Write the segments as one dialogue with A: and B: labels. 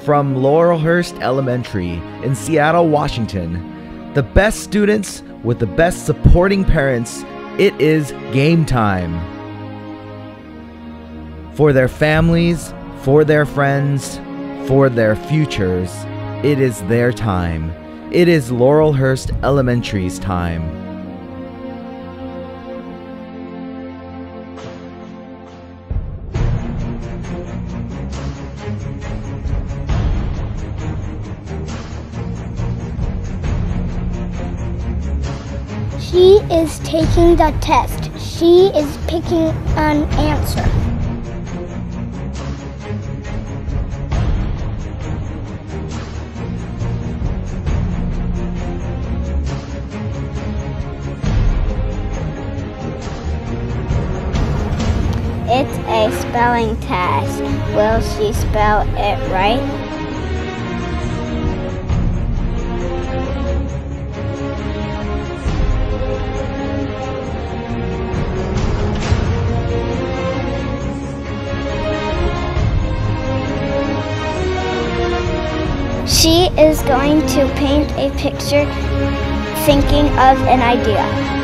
A: From Laurelhurst Elementary in Seattle, Washington, the best students with the best supporting parents, it is game time. For their families, for their friends, for their futures, it is their time. It is Laurelhurst Elementary's time.
B: She is taking the test. She is picking an answer.
C: It's a spelling test. Will she spell it right?
B: She is going to paint a picture thinking of an idea.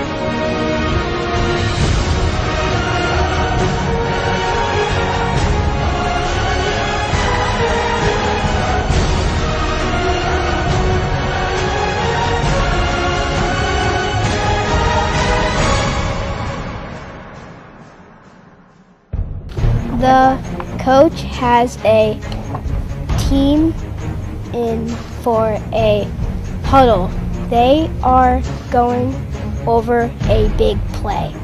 B: The coach has a team in for a huddle. They are going over a big play.